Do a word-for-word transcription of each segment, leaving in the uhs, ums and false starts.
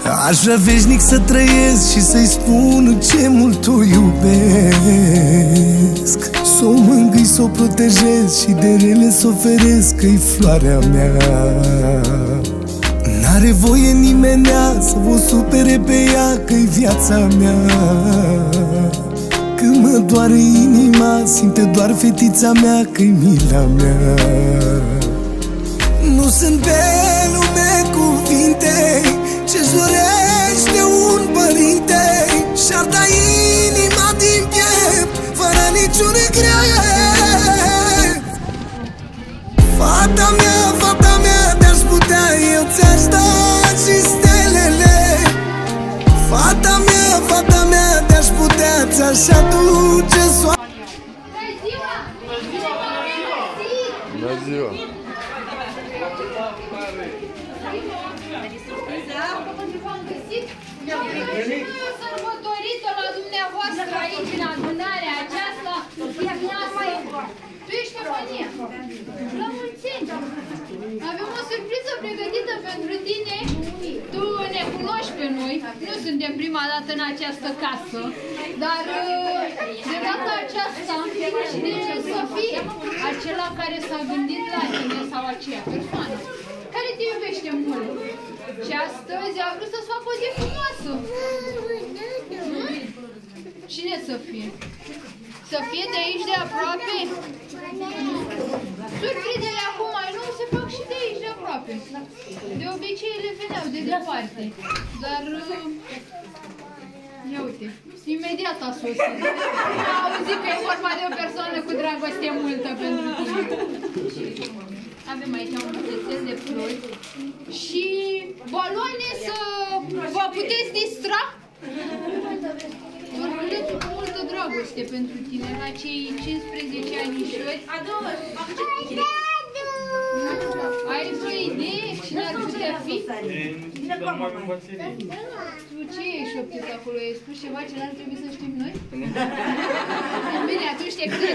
Aș vrea veșnic să trăiesc și să-i spun ce mult o iubesc. S-o mângâi, s-o protejez și de rele s-o feresc, că-i floarea mea. N-are voie nimenea să vă supere pe ea, că-i viața mea. Când mă doare inima, simte doar fetița mea, că-i mila mea. Nu sunt pe lume cuvinte ce-și dorește un părinte, și-ar da inima din piept fără niciun regret. Fata mea, fata mea, de-aș putea eu ți-aș da și stelele. Fata mea, fata mea, de-aș putea ți-aș aduce soare. Bună ziua! Sărbătorită la dumneavoastră aici, în adunarea aceasta. Tu ești Ștefania. La mulți ani! Avem o surpriză pregătită pentru tine. Tu ne cunoști pe noi. Nu suntem prima dată în această casă, dar de data aceasta cine să fie acela care s-a gândit la tine sau aceea persoană care te iubește mult. Și astăzi a vrut să-ți facă o zi frumoasă. Hmm? Cine să fie? Să fie de aici, de aproape? Surprizele acum mai nu se fac și de aici, de aproape. De obicei ele veneau de departe. Dar... Ia uite, imediat a sosit. A auzit că e vorba de o persoană cu dragoste multă pentru tine. Avem aici un buchetel de flori și baloane să vă puteți distra. Orbulețul cu multă dragoste pentru tine, la cei cincisprezece anișori. Ai vreo idee? Cine ar putea fi? Tu ce ești șoptit acolo? Ai spus ceva ce n-ar trebui să știm noi? Bine, atunci te cred.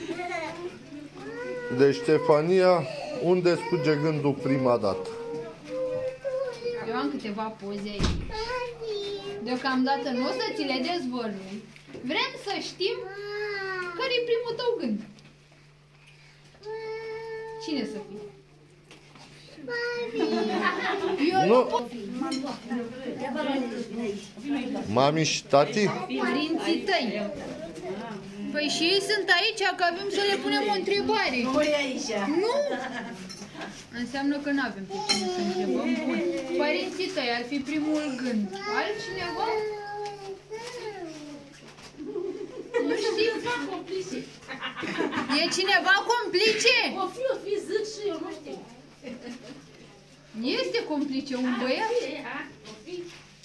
De Ștefania, unde spuge gândul prima dată? Eu am câteva poze aici. Deocamdată nu o să ți le dezvălui. Vrem să știm care-i primul tău gând. Cine să fie? Eu nu. Mami și tati? Părinții tăi. Păi și ei sunt aici, că avem să le punem o întrebare. Nu! Înseamnă că nu avem pe cine să întrebăm. Bun. Părinții tăi ar fi primul gând. Altcineva? Nu știu. E cineva complice? O fi, o fi, zic și eu, nu știu. Este complice un băiat? O fi.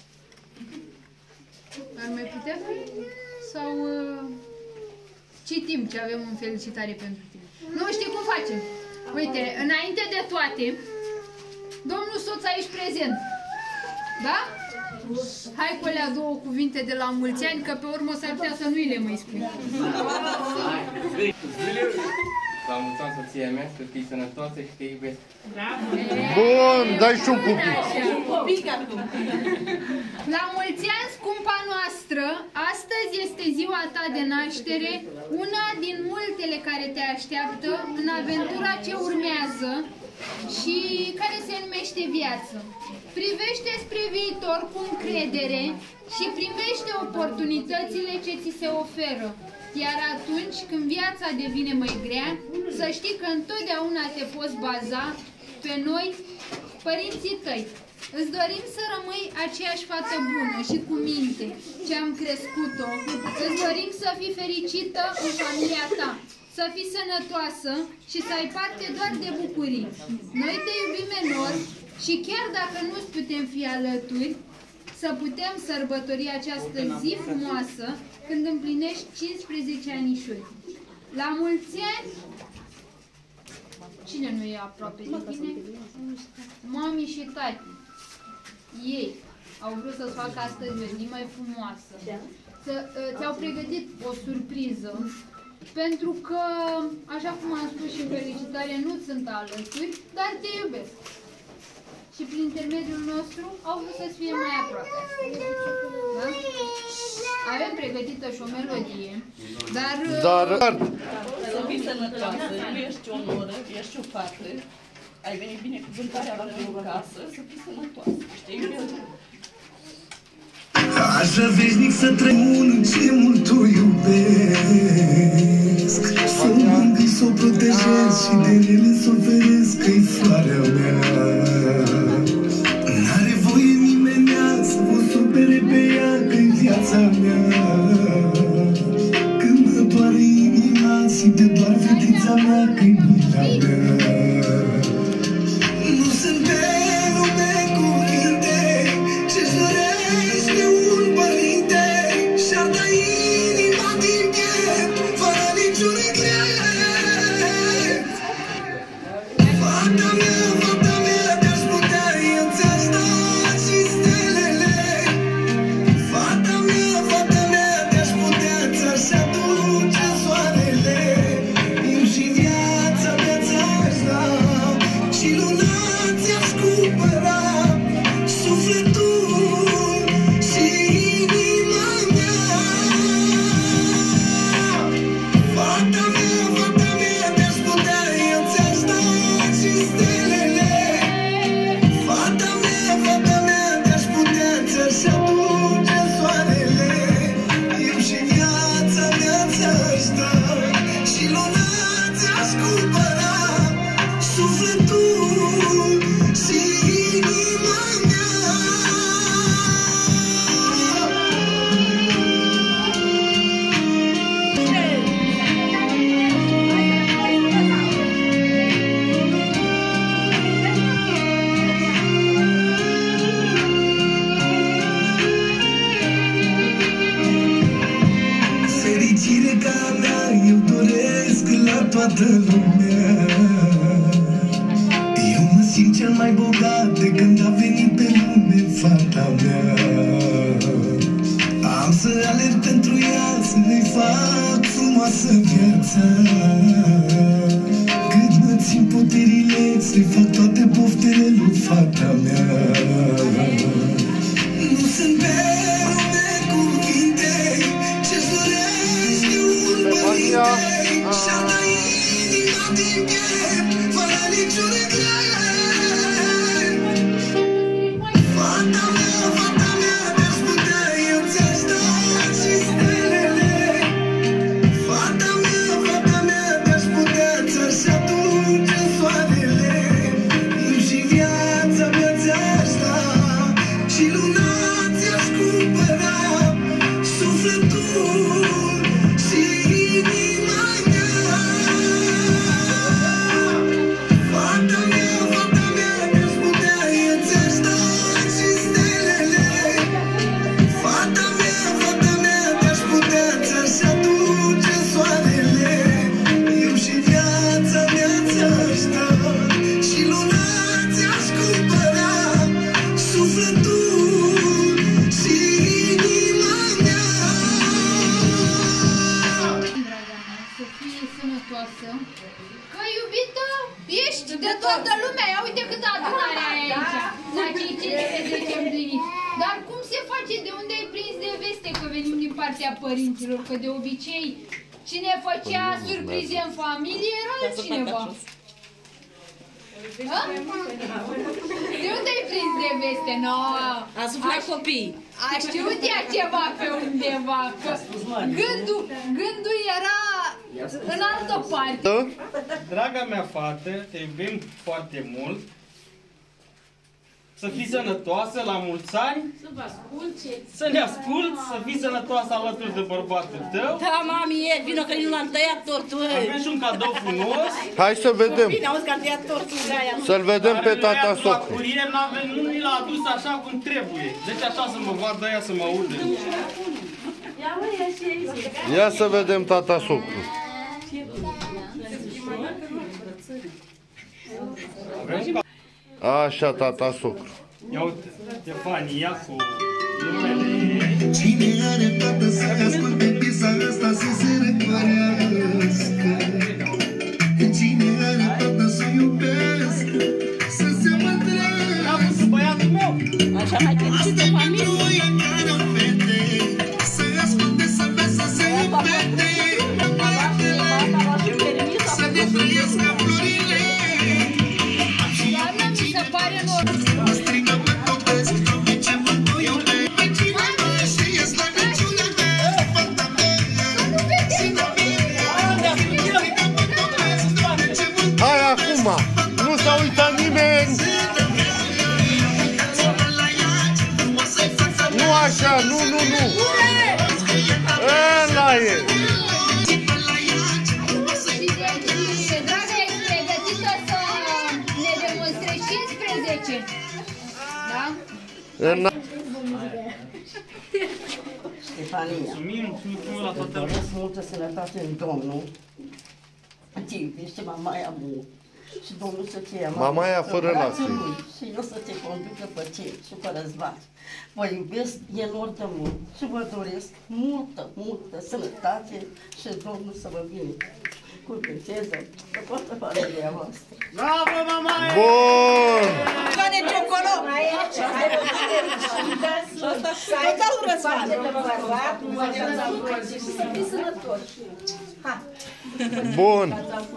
Ar mai putea fi? Sau uh, citim ce avem în felicitare pentru tine. Nu știu cum facem. Uite, înainte de toate, domnul soț aici prezent. Da? Hai cu alea două cuvinte de la mulți ani, că pe urmă s-ar putea să nu-i le mai spui. La mulți ani soția mea, să fii sănătoasă și te iubesc. Bun, dai și un pupic. La mulți ani, scumpa noastră, astăzi este ziua ta de naștere, una din multele care te așteaptă în aventura ce urmează și care se numește viață. Privește spre viitor cu încredere și primește oportunitățile ce ți se oferă. Iar atunci când viața devine mai grea, să știi că întotdeauna te poți baza pe noi, părinții tăi. Îți dorim să rămâi aceeași fată bună și cu minte ce am crescut-o. Îți dorim să fii fericită în familia ta, să fii sănătoasă și să ai parte doar de bucurii. Noi te iubim enorm și chiar dacă nu-ți putem fi alături, să putem sărbători această zi frumoasă când împlinești cincisprezece anișori. La mulți ani! Cine nu e aproape de tine? Mami și tati. Ei au vrut să-ți facă astăzi o zi mai frumoasă. Ți-au pregătit o surpriză, pentru că, așa cum am spus și în felicitare, nu sunt alături, dar te iubesc. și prin intermediul nostru au vrut să fie mai aproape. Da? Avem pregătită și o melodie, dar... Dar... Să fii sănătoasă, nu ești o noră, ești o fată. Ai venit binecuvântarea la tine în casă, să fii sănătoasă. Știi bine? Aș vrea veșnic să trăiun ce mult o iubesc, să o mângâi, să o protejez și de rele să o feresc, că-i floarea mea. N-are voie nimenea să o supere pe ea, că-i viața mea. Când mă doare inima, simte doar fetița mea, că-i mila mea. Nu sunt pe lume cuvinte ce-și dorește un părinte, și-ar da inima din piept, fără niciun regret. Fata mea, fata mea, te-aș putea, eu ți-aș da și stelele. Fata mea, fata mea, te-aș putea, ți-aș aduce soarele. Eu și viața mea ți-aș da, și luna ți-aș cumpăra, sufletul și inima mea. Fata mea, fata mea, te-aș putea, eu ți-aș da și stelele. Fata mea, fata mea, te-aș putea, ți-aș aduce soarele. Eu și viața mea ți-aș da, și luna ți-aș cumpăra, sufletul și inima mea. Fericire ca mea eu doresc la toată lumea. Eu mă simt cel mai bogat de când a venit pe lume fata mea. Am să alerg pentru ea, să îi fac frumoasă viața. Cât mă țin puterile, să-i fac toate poftele lui fata mea. Nu sunt pe lume cuvinte ce-și dorește un părinte, și-ar da inima din piept, fără niciun regret. Fata mea, fata mea, te-aș putea, eu ți-aș da și stelele. Fata mea, fata mea, te-aș putea, ți-aș aduce soarele. Eu și viața mea ți-aș da, și luna ți-aș cumpăra, sufletul și inima mea. Fata mea, fata mea, te-aș putea, eu ți-aș da și stelele. Fata mea, fata mea, te-aș putea, ți-aș aduce soarele. Eu și viața mea ți-aș da, și luna ți-aș cumpăra, sufletul și inima mea. Draga mea, să fie sănătoasă, că iubită ești de toată lumea. Ia uite câtă adunare ai aici, la cei cincisprezece împliniți. Dar cum se face? De unde ai prins de veste că venim din partea părinților? Că de obicei cine făcea surprize în familie era altcineva. Ha? De unde ai prins de veste? No, A suflat copii. a știut ea ceva pe undeva, că gândul, gândul era în altă parte. Draga mea fată, te iubim foarte mult. Să fii sănătoasă la mulți ani. Să vă asculte. Să ne asculți, să fii sănătoasă alături de bărbatul tău. Da, mami, e, vină că nu l-am tăiat tortul. Avem și un cadou frumos. Hai să vedem. Bine, auzi că am tăiat tortul de aia. Să-l vedem pe Care tata noi la socru. curier n-avem, nu ni l-a adus așa cum trebuie. Deci așa să mă vadă ea, să mă audă. Ia mă, ia și aici. Ia să vedem tata socru. Avem? Așa, tata socru. Ia uite, Stefania cu numele. Cine are tată să asculte piesa asta să se răcorească? Cine are tată să iubesc, să se mândrească? familie. Să asculte, să bea, să se repete. Să ne trăiască florile. Doamna, mi se pare normal. Strigă pe topesc, ce mă eu pe cine și e slăbiciunea mea, fata mea. Hai acum! Nu s-a uitat nimeni! Nu așa, nu, nu, nu! Ăla e! Și, dragă, ești pregătită să ne demonstrezi cincisprezece? Da? În... Stefania, Mulțumim, mulțumim la îți toată lumea. doresc multă sănătate în Domnul. Te iubește mamaia mult. Și Domnul să te ia Mamaia fără în brațul lacrimi. lui și eu să te conducă pe cer și pe răzbat. Vă iubesc enorm de mult și vă doresc multă, multă sănătate și Domnul să vă binecuvânteze pe toată familia voastră. Bravo, mamaie! Bun! Doamne, ciocolo! Să-i dau răsfat! Să fii sănătos! Bun!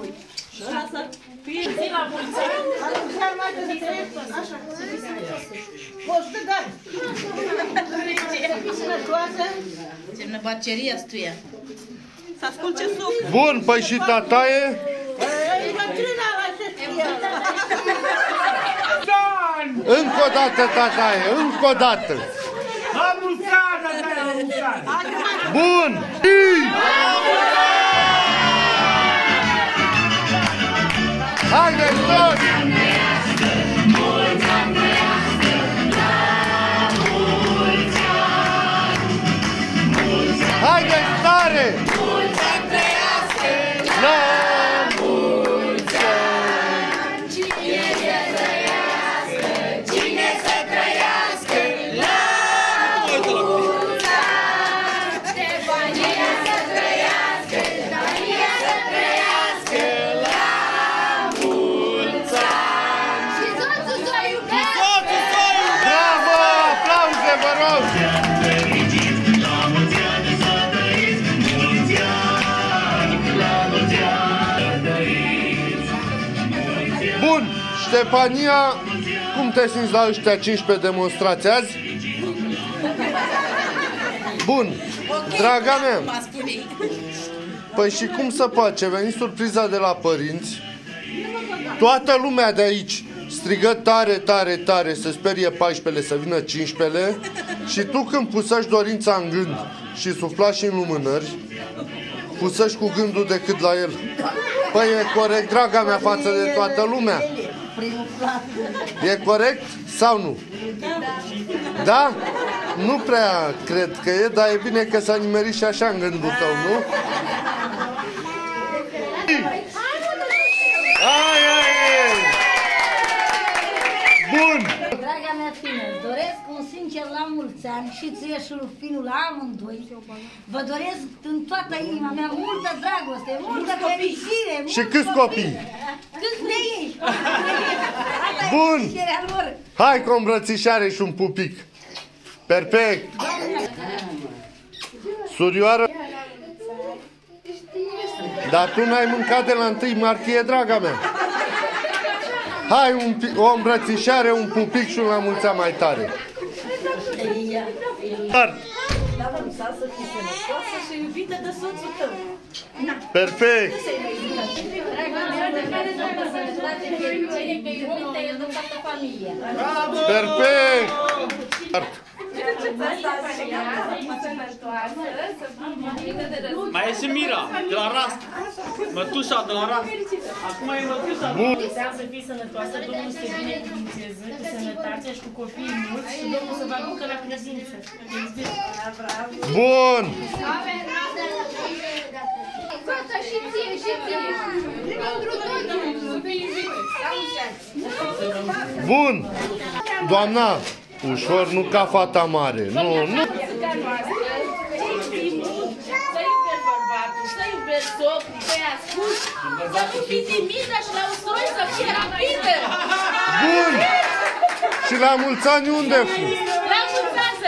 Zi la mulți Semnă baceria stuia. Să ascult ce suc. Bun, păi și tataie? Încă o dată, tataie, încă o dată! La mulți ani, tataie, la mulți ani! Bun! Haideți toți! Haideți tare! La mulți ani! Cine să trăiască, cine să trăiască, la mulți ani! Stefania să trăiască, Stefania să trăiască, la mulți ani! Și soțul să o iubesc! Bravo! Aplauze, vă rog! Bun, Ștefania, cum te simți la ăștia cincisprezece demonstrații azi? Bun, draga mea, păi și cum să face? Veni surpriza de la părinți, toată lumea de aici strigă tare, tare, tare, să sperie paisprezece să vină cincisprezece și tu când pusăși dorința în gând și suflași în lumânări, pusăși cu gândul decât la el. Păi e corect, draga mea, față de toată lumea? E corect sau nu? Da? Nu prea cred că e, dar e bine că s-a nimerit și așa în gândul tău, nu? Ai, ai, ai! Bun! Draga mea fină, îți doresc un sincer la mulți ani și ție și lui finul la amândoi. Vă doresc în toată inima mea multă dragoste, multă fericire. Și câți copii? Câți de ei? Bun! Lor. Hai cu o îmbrățișare și un pupic. Perfect! Surioară! Dar tu n-ai mâncat de la întâi martie, draga mea. Hai un, o îmbrățișare, un pupic și un la mulți ani mai tare. Dar. Să fii sănătoasă și iubită de soțul tău. Perfect! Perfect! Mai e și Mira, de la Rast. Mătușa de la Rast. Acum e mătușa. Bun! să fii sănătoasă, Domnul să te binecuvânteze cu sănătate și cu copii mulți și Domnul să vă aducă la credință. Bun! Fata și ție, și ție! Pentru totul! Să fii iubit! Bun! Doamna, ușor, nu ca fata mare. Nu, nu. Să iubești bărbatul, să iubești socrii, să-i asculti, să nu fii timidă și la usturoi să fii rapidă! Bun! Și la mulți ani unde fu? La mulți ani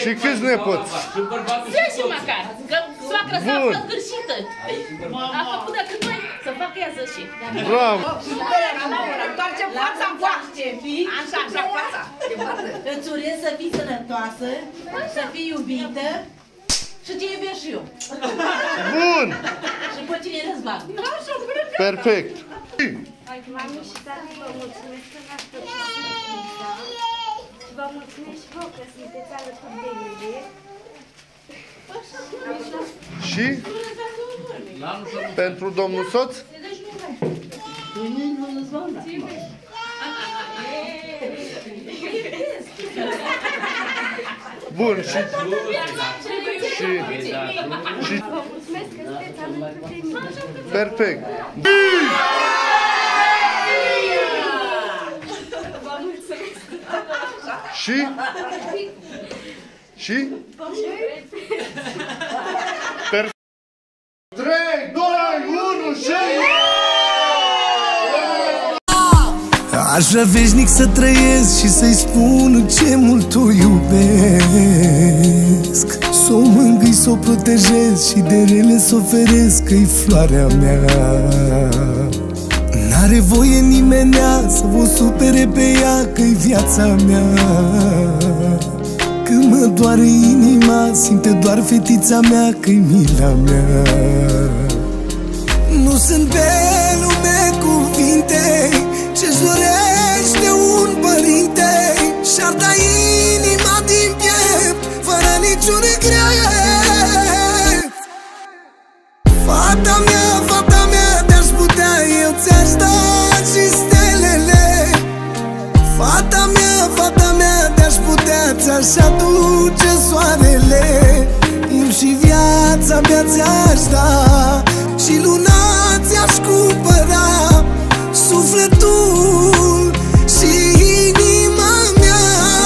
Și câți nepoți? zece măcar, că soacra s-a fost gârșită. A făcut decât noi să facă ea zece. Bravo! Întoarcem fața în coaște, fii? Așa, așa, fața. Îți urez să fii sănătoasă, să fii iubită și te iubesc și eu. Bun! Și pe cine Răzvan. Perfect! Mami și tati, vă mulțumesc că v-ați făcut și vă mulțumesc și vouă că sunteți alături de ele. Și? Pentru domnul soț? Bun, și... Și... și... Vă mulțumesc că sunteți alături de mine. Perfect! Vă mulțumesc. Și? Și? Perfect! trei, doi, unu și... Aș vrea veșnic să trăiesc și să-i spun ce mult o iubesc. S-o mângâi, s-o protejez și de rele s-o feresc, că-i floarea mea. N-are voie nimenea să vă supere pe ea, că-i viața mea. Când mă doare inima, simte doar fetița mea, că-i mila mea. Nu sunt pe lume cuvinte ce-și dorește un părinte, și-ar da inima din piept fără niciun regret. Fata mea, fata mea, te-aș putea, eu ți-aș da și stelele. Fata mea, fata mea, te-aș putea, ți-aș aduce soarele. Eu și viața mea ți-aș da și luna ți-aș cumpăra, sufletul și inima mea.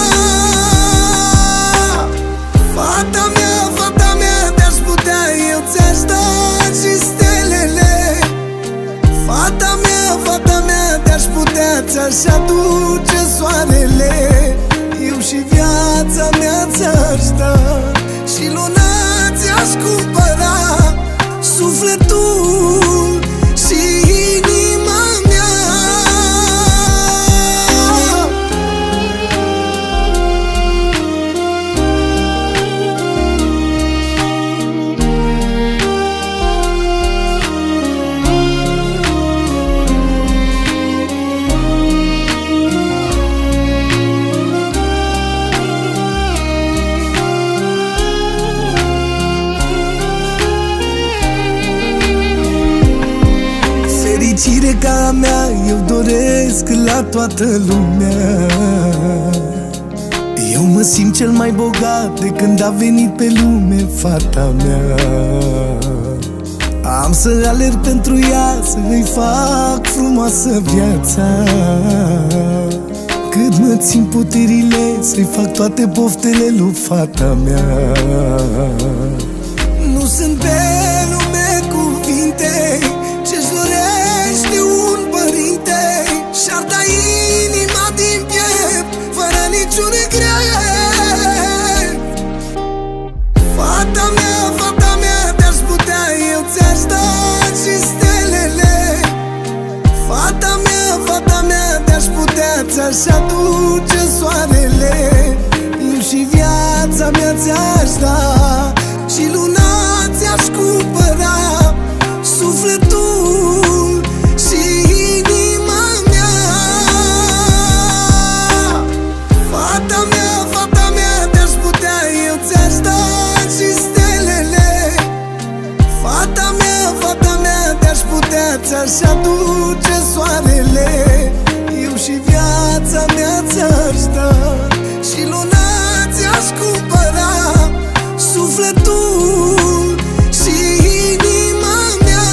Fata mea, fata mea, te-aș putea, eu ți-aș da și stelele. Fata mea, fata mea, te-aș putea, ți-aș aduce soarele. Eu și viața mea ți-aș da și luna ți-aș cumpăra, sufletul și inima mea. Fericire ca a mea eu doresc la toată lumea. Eu mă simt cel mai bogat de când a venit pe lume fata mea. Am să alerg pentru ea, să îi fac frumoasă viața. Cât mă țin puterile, să-i fac toate poftele lui fata mea. Nu sunt pe lume cuvinte ce-și dorește un părinte, și-ar da inima din piept fără niciun regret. Fata mea, fata mea, te-aș putea, eu ți-aș da și stelele. Fata mea, fata mea, te-aș putea, ți-aș aduce soarele. Eu și viața mea ți-aș da și luna ți-aș cumpăra, sufletul și inima mea. Fata mea, fata mea, te-aș putea, eu ți-aș da și stelele. Fata mea, fata mea, te-aș putea, ți-aș aduce soarele. Eu și viața mea ți-aș da și luna ți-aș cumpăra, sufletul și inima mea.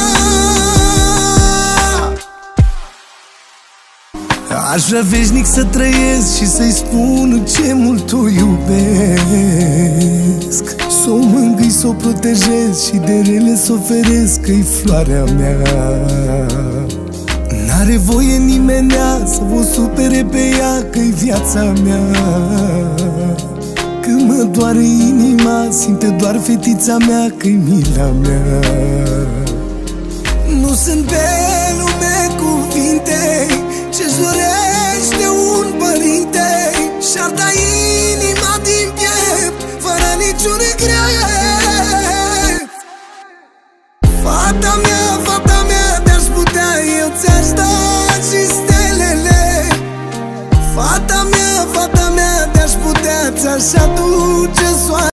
Aș vrea veșnic să trăiesc și să-i spun ce mult o iubesc. S-o mângâi, s-o protejez și de rele s-o feresc, că-i floarea mea. N-are voie nimenea să vă supere pe ea, că-i viața mea. Când mă doare inima, simte doar fetița mea că-i mila mea. Nu sunt pe lume cuvinte ce-și dorește un părinte, și-ar da inima din piept fără niciun regret. Fata mea, fata mea, te-aș putea, eu ți-aș da și stelele. Fata mea, fata mea, te-aș putea, ți-aș aduce soare.